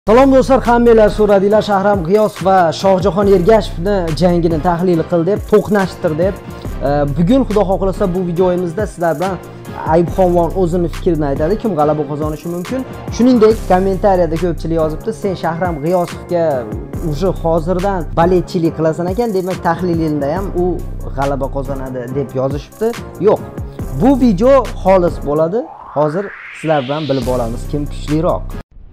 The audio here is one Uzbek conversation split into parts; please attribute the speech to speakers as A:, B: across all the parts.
A: Salom do'stlar, hammanglar so'radinglar Shahram G'iyosov va Shohjahon Ergashevni jangini tahlil qil deb, to'qnashtir deb. Bugun xudo xohlasa bu videomizda sizlar bilan Ayubxonvon o'zini fikrini aytadi, kim g'alaba qozonishi mumkin. Shuningdek, kommentariyada ko'pchilik yozibdi, sen Shahram G'iyosovga uje hozirdan baletchilik qilasan ekan, demak tahlilingda ham u g'alaba qozonadi deb yozishibdi. Yo'q. Bu video xolis bo'ladi. Hozir sizlar bilan bilib olamiz kim kuchliroq.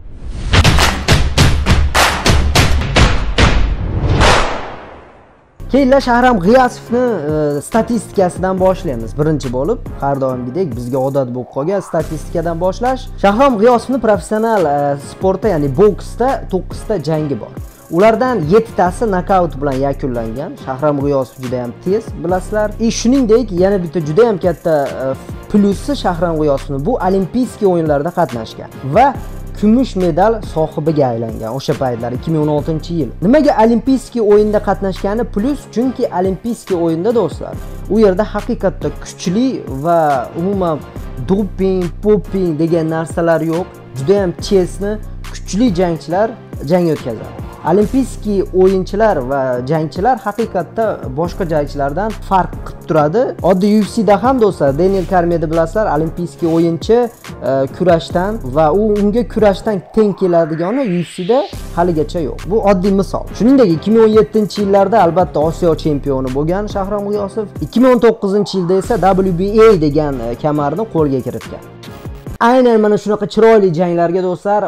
A: Keyinlar Shahram G'iyosovni statistikasidan boshlaymiz. Birinchi bo'lib, har doimgidek bizga odat bo'lib qolgan statistikadan boshlash. Shahram G'iyosovni professional sportda, ya'ni boksda 9 ta jangi bor. Ulardan 7 tasi nokaut bilan yakunlangan. Shahram G'iyosov juda ham tez, bilasizlar. Shuningdek, yana bitta juda ham katta plyusi Shahram G'iyosovni bu Olimpiya o'yinlarida qatnashgan va kumush medal sohibiga aylangan o'sha paytlar 2016-yil. Nimaga Olimpiya o'yinda qatnashgani plyus? Chunki Olimpiya o'yinda do'stlar, u yerda haqiqatda kuchli va umuman doping, poping degan narsalar yo'q. Juda ham chesni, kuchli jangchilar jang o'tkazadi. Olimpiya o'yinchilar va jangchilar haqiqatda boshqa jangchilardan farq qilib turadi. Oddiy UFC'da ham do'stlar, Daniel Cormiyeda bilasizlar, olimpiya o'yinchi kurashdan va unga kurashdan teng keladigani UFC'da haligacha yo'q. Bu oddiy misol. Shuningdek, 2017-yillarda albatta Osiyo chempioni bo'lgan Shahram G'iyosov, 2019-yilda esa WBA degan kamarni qo'lga kiritgan. Aynan mana shunaqa chiroyli janglarga do'stlar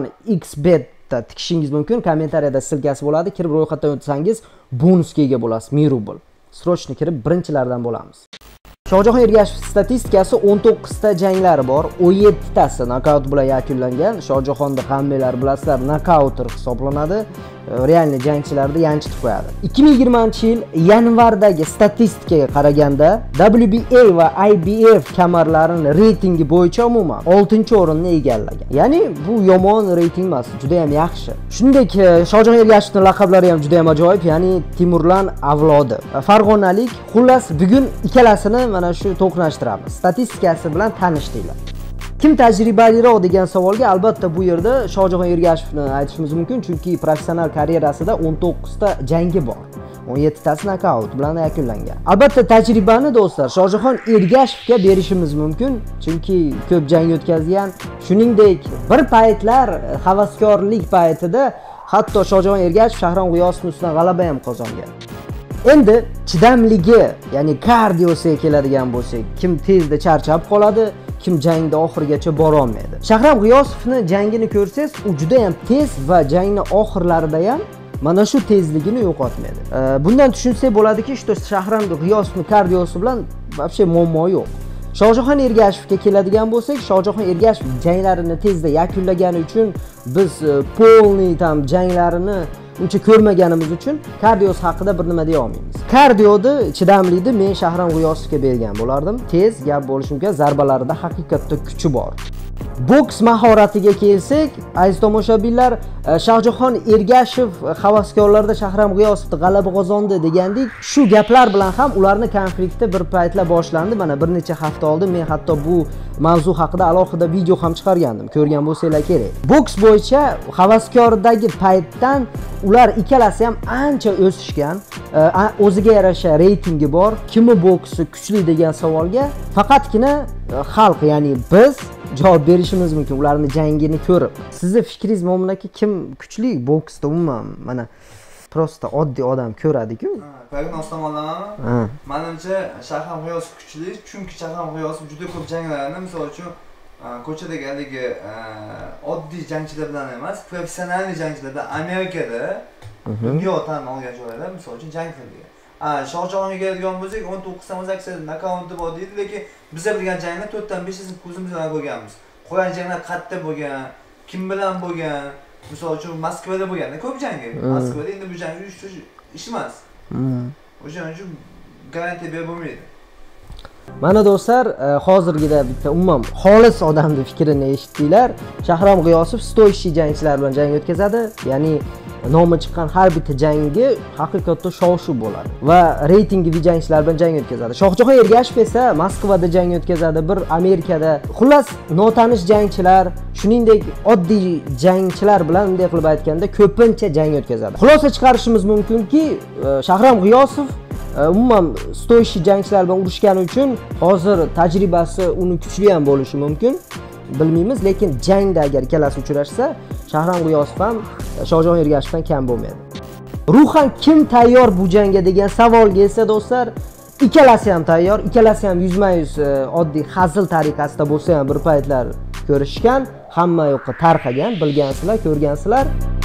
A: 1xbet tikishingiz mumkin. Kommentariyada silkasi bo'ladi. Kirib ro'yxatdan o'tsangiz bonusga ega bo'lasiz, 1000 rubl. Srochni kirib birinchilardan bo'lamiz. Shohjahon Ergashev statistikasi 19 ta janglari bor, 17 tasi nokaut bilan yakunlangan. Shohjahonda hammanglar bilasizlar, nokauter hisoblanadi. Realni jangchilarni yanchitib qo'yadi. 2020-yil yanvardagi statistikaga qaraganda WBA va IBF kamarlarining reytingi bo'yicha umuman 6-o'rinni egallagan. Ya'ni bu yomon reyting emas, juda ham yaxshi. Shuningdek, Shohjahon Ergashevning laqablari ham juda ham ajoyib, ya'ni Timurlan avlodi. Farg'onalik. Xullas, bugun ikkalasini mana shu to'qnashtiramiz. Statistikasi bilan tanishdinglar. Kim tajribaliroq degan savolga albatta bu yerda Shohjahon Ergashevni aytishimiz mumkin, chunki professional karyerasida 19 ta jangi bor. 17 tasi nokaut bilan yakunlangan. Albatta tajribani do'stlar Shohjahon Ergashevga berishimiz mumkin, chunki ko'p jang o'tkazgan. Shuningdek, bir paytlar havaskorlik paytida hatto Shohjahon Ergashev Shahram G'iyosovning ustidan g'alaba ham qozongan. Endi chidamligi, ya'ni kardiosiga keladigan bo'lsak, kim tezda charchab qoladi, kim jangda oxirigacha bora olmaydi. Shahram G'iyosovni jangini ko'rsangiz, u juda ham tez va jangning oxirlarida ham mana shu tezligini yo'qotmaydi. Bundan tushunsak bo'ladiki, что Shahram G'iyosovning kardiosi bilan вообще muammo yo'q. Shohjahon Ergashevga keladigan bo'lsak, Shohjahon Ergashev janglarini tezda yakunlagani uchun biz polniy tam janglarini uncha ko'rmaganimiz uchun kardiosi haqida bir nima deya olmaymiz. Kardiodi, chidamlikni men Shahram G'iyosovga bergan bo'lardim. Tez gap bo'lishi mumkin, zarbalarida haqiqatda kuchi bor. Boks mahoratiga kelsak, aziz tomoshabinlar, Shohjahon Ergashev havaskorlarda Shahram G'iyosovni g'alaba qozondi degandik. Shu gaplar bilan ham ularning konflikti bir paytlar boshlandi. Mana bir necha hafta oldin men hatto bu mavzu haqida alohida video ham chiqargandim. Ko'rgan bo'lsanglar kerak. Boks bo'yicha havaskordagi paytdan ular ikkalasi ham ancha o'sishgan. O'ziga yarasha reytingi bor. Kimi boksi kuchli degan savolga faqatgina xalq, ya'ni biz javob berishimiz mumkin ularning jangini ko'rib. Sizning fikringiz momnaki kim kuchli boksda umuman? Mana prosta oddiy odam ko'radi-ku.
B: Prognoz tomonlama. Menimcha Shahram G'iyosov kuchli, chunki Shahram G'iyosov juda ko'p janglarni, misol uchun ko'chadagi haligi oddiy jangchilar bilan emas, professional jangchilarda Amerikada dunyo tan olgan joylarda misol uchun jang qilgan. Shohjahonga keladigan bo'lsak, 19 dan 18 nokaut bor deydi, lekin biz bilgan janglar 4 dan 5 ni ko'zimiz bilan ko'rganmiz. Qolgan janglar qayerda bo'lgan, kim bilan bo'lgan? Misol uchun Moskvada bo'lganda ko'p jangi. Moskvada endi bu jang ish emas. O'shaning uchun garantiya berib bo'lmaydi.
A: Mana do'stlar, hozirgida bitta umuman xolis odamning fikrini eshitdinglar. Shahram G'iyosov stoychi jangchilar bilan jang o'tkazadi, ya'ni nomi chiqqan har bitta jangi haqiqatda shov-shuv bo'ladi va reytingli jangchilar bilan jang o'tkazadi. Shohjahon Ergashev esa Moskvada jang o'tkazadi, bir Amerikada. Xullas, notanish jangchilar, shuningdek oddiy jangchilar bilan bunday qilib aytganda ko'pincha jang o'tkazadi. Xulosa chiqarishimiz mumkinki, Shahram G'iyosov umuman stoyishi jangchilar bilan urushgani uchun hozir tajribasi uni kuchli ham bo'lishi mumkin. Bilmaymiz, lekin jangda agar ikkalasi uchrashsa, Shahram G'iyosov ham Shohjahon Ergashevdan kam bo'lmaydi. Ruhan kim tayyor bu jangga degan savolga esa do'stlar, ikkalasi ham tayyor, ikkalasi ham yuzma-yuz oddiy hazil tariqasida bo'lsa ham bir paytlar ko'rishgan, hamma yoqqa tarqagan, bilgansizlar, ko'rgansizlar.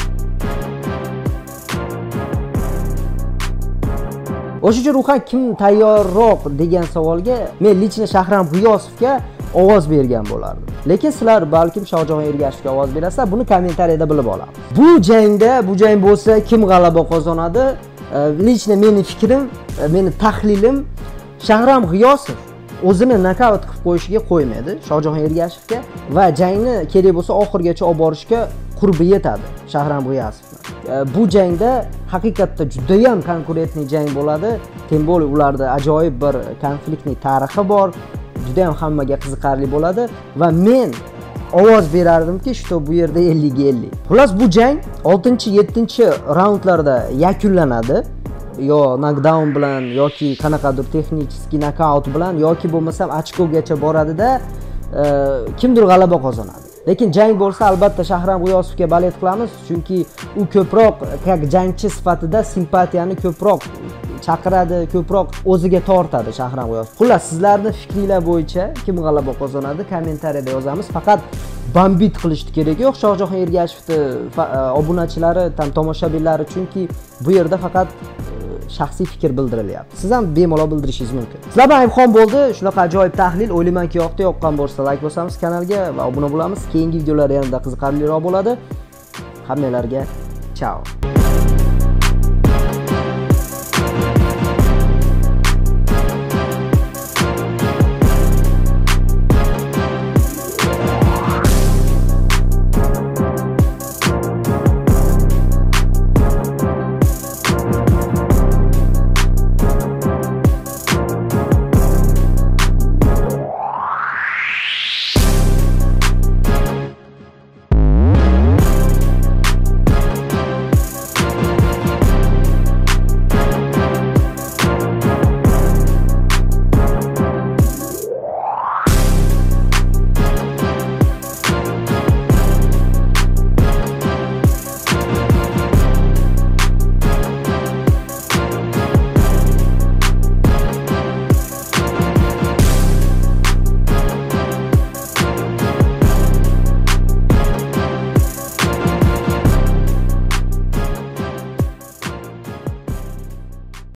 A: O'sha uchun Ruhan kim tayyorroq degan savolga men lichna Shahram G'iyosovga ovoz bergan bo'lardim. Lekin sizlar balkim Shohjahon Ergashevga ovoz berasizlar, buni kommentariyada bilib olamiz. Bu jang bo'lsa kim g'alaba qozonadi? Lichna meni fikrim, meni tahlilim, Shahram G'iyosov o'zini nokaut qilib qo'yishiga qo'ymaydi Shohjahon Ergashevga va jangni kerak bo'lsa oxirgacha olib borishga qurbi yetadi Shahram G'iyosov. Bu jangda haqiqatda juda ham konkurentli jang bo'ladi. Tem bo'lib ularda ajoyib bir konfliktli tarixi bor. Juda ham hammaga qiziqarli bo'ladi va men ovoz berardimki, shu bu yerda 50 ga 50. Xullas bu jang 6-7 raundlarda yakunlanadi. Yo knockdown bilan yoki qanaqadir texnik nokaut bilan yoki bo'lmasam ochkogacha boradi-da, kimdir g'alaba qozonadi. Lekin jang bo'lsa albatta Shahram G'iyosovga balet qilamiz, chunki u ko'proq jangchi sifatida simpatiyani ko'proq chaqiradi, ko'proq o'ziga tortadi Shahram G'iyosov. Xullas, sizlarning fikringlar bo'yicha kim g'alaba qozonadi kommentariyada yozamiz. Faqat bombit qilishni kerak yo'q Shohjahon Ergashevning obunachilari, tomoshabinlari, chunki bu yerda faqat shaxsiy fikr bildirilyapti. Siz ham bemalol bildirishingiz mumkin. Sizlar bilan Aybxon bo'ldi. Shunaqa ajoyib tahlil. O'ylaymanki yoqqan bo'lsa like bosamiz kanalga va obuna bo'lamiz. Keyingi videolar yanada qiziqarliroq bo'ladi. Hammalarga ciao.